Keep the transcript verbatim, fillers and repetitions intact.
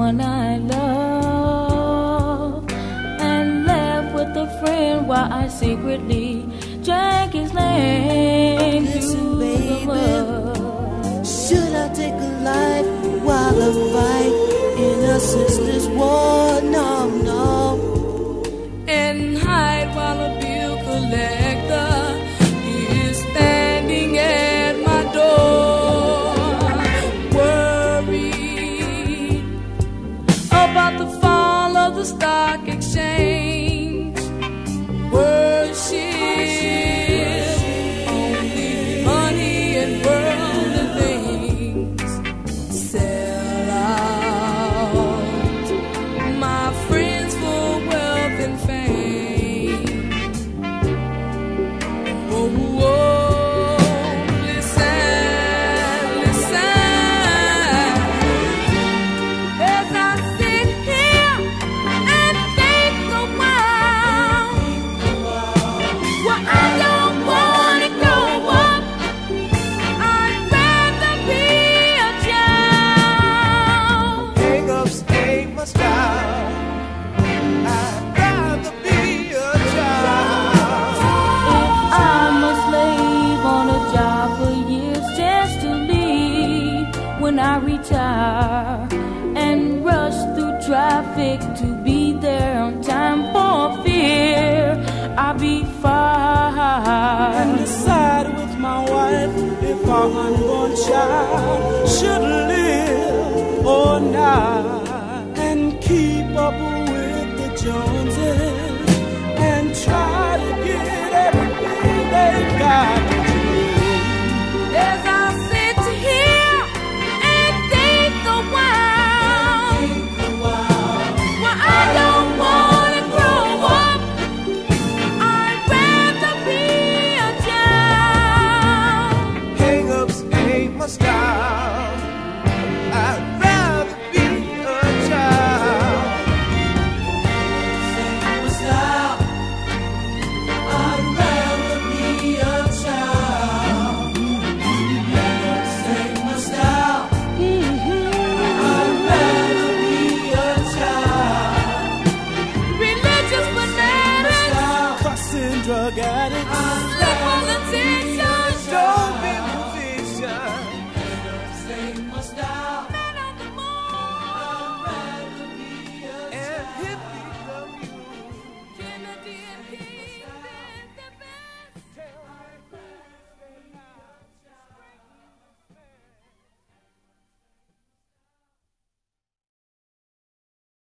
one I love, and laugh with a friend while I secretly drank his name. Listen, baby, should I take a life while I fight in a sister's war? No, no. And hide while a bill collector is standing at my door, worried about the fall of the stock exchange. Worship only money and worldly things. Sell out my friends for wealth and fame. Whoa, whoa, listen, listen, as I sit here and think a while. Well, I don't wanna grow up. I'd rather be a child. Hang-ups ain't my style. I'd rather be a child. I'm a slave on a job for years just to leave when I retire, and rush through traffic to be there on time for fear I'll be fired. Decide with my wife if our unborn child should